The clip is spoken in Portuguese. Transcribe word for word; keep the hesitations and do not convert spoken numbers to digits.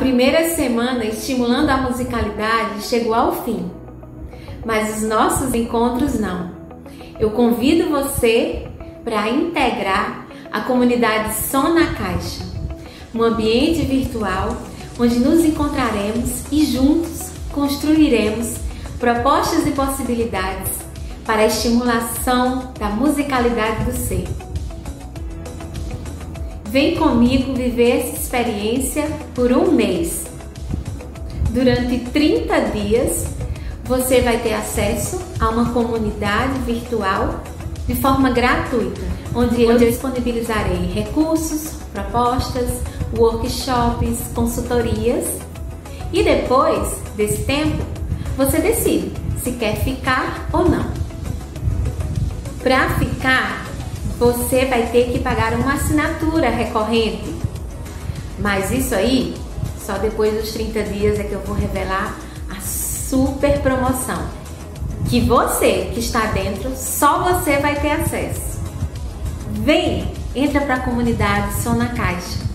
primeira semana estimulando a musicalidade chegou ao fim, mas os nossos encontros não. Eu convido você para integrar a comunidade Som na Caixa, um ambiente virtual onde nos encontraremos e juntos construiremos propostas e possibilidades para a estimulação da musicalidade do ser. Vem comigo viver essa experiência por um mês. Durante trinta dias, você vai ter acesso a uma comunidade virtual de forma gratuita, onde eu disponibilizarei recursos, propostas, workshops, consultorias, e depois desse tempo, você decide se quer ficar ou não. Para ficar, você vai ter que pagar uma assinatura recorrente, mas isso aí, só depois dos trinta dias é que eu vou revelar a super promoção, que você que está dentro, só você vai ter acesso. Vem, entra para a comunidade Som na Caixa.